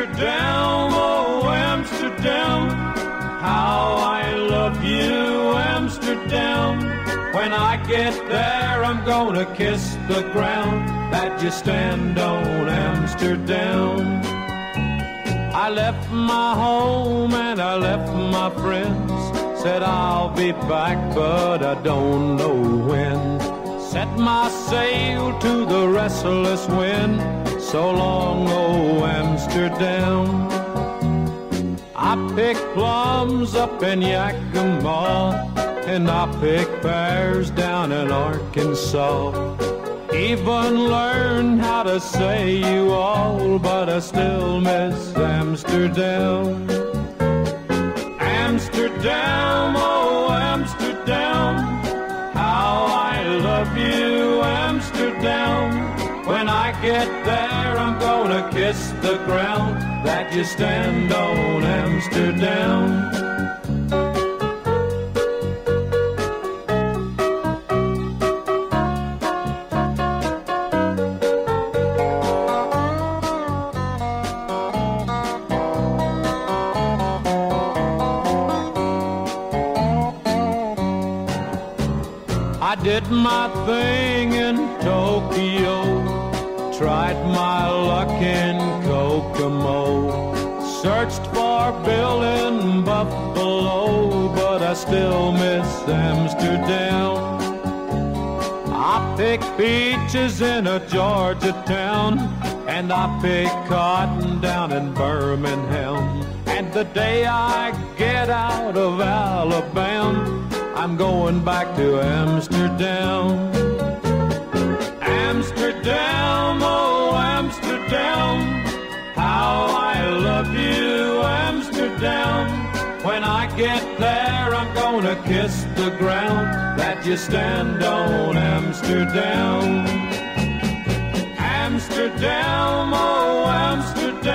Amsterdam, oh Amsterdam, how I love you, Amsterdam. When I get there, I'm gonna kiss the ground that you stand on, Amsterdam. I left my home and I left my friends, said I'll be back, but I don't know when. Set my sail to the restless wind, so long, oh Amsterdam. I pick plums up in Yakima, and I pick pears down in Arkansas. Even learned how to say you all, but I still miss Amsterdam. Amsterdam, oh Amsterdam, how I love you, Amsterdam. When I get there, I'm gonna kiss the ground that you stand on, Amsterdam. I did my thing in Tokyo, tried my luck in Kokomo, searched for Bill in Buffalo, but I still miss Amsterdam. I pick peaches in a Georgia town, and I pick cotton down in Birmingham. And the day I get out of Alabama, I'm going back to Amsterdam. Amsterdam, oh Amsterdam, how I love you, Amsterdam. When I get there, I'm gonna kiss the ground that you stand on, Amsterdam. Amsterdam, oh Amsterdam,